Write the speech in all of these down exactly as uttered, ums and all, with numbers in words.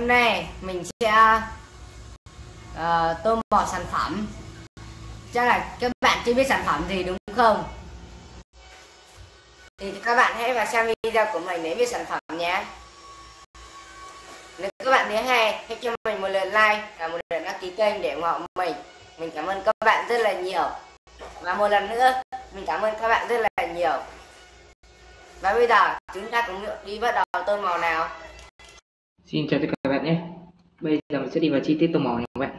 Hôm nay mình sẽ uh, tô màu sản phẩm. Chắc là các bạn chưa biết sản phẩm gì đúng không? Thì các bạn hãy vào xem video của mình để biết sản phẩm nhé. Nếu các bạn thấy hay, hãy cho mình một lượt like và một lượt đăng ký kênh để ủng hộ mình. Mình cảm ơn các bạn rất là nhiều. Và một lần nữa, mình cảm ơn các bạn rất là nhiều. Và bây giờ chúng ta cùng đi bắt đầu tô màu nào. Xin chào tất cả các bạn nhé. Bây giờ mình sẽ đi vào chi tiết tô màu này các bạn.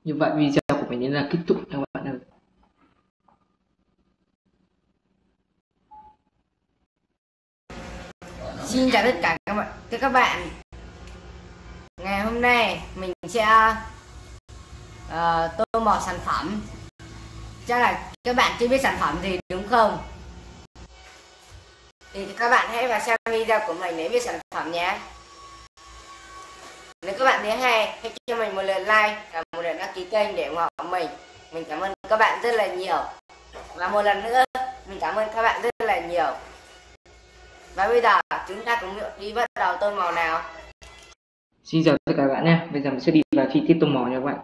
Như vậy video của mình đến là kết thúc các bạn ơi. Xin chào tất cả các bạn, các bạn. Ngày hôm nay mình sẽ uh, tô màu sản phẩm. Chắc là các bạn chưa biết sản phẩm gì đúng không? Thì các bạn hãy vào xem video của mình để biết sản phẩm nhé. Nếu các bạn thấy hay, hãy cho mình một lượt like và một lượt đăng ký kênh để ủng hộ mình. Mình cảm ơn các bạn rất là nhiều. Và một lần nữa, mình cảm ơn các bạn rất là nhiều. Và bây giờ chúng ta cùng đi bắt đầu tô màu nào. Xin chào tất cả các bạn nhé. Bây giờ mình sẽ đi vào chi tiết tô màu nha các bạn.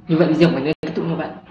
Như vậy video của mình đến kết thúc nha bạn.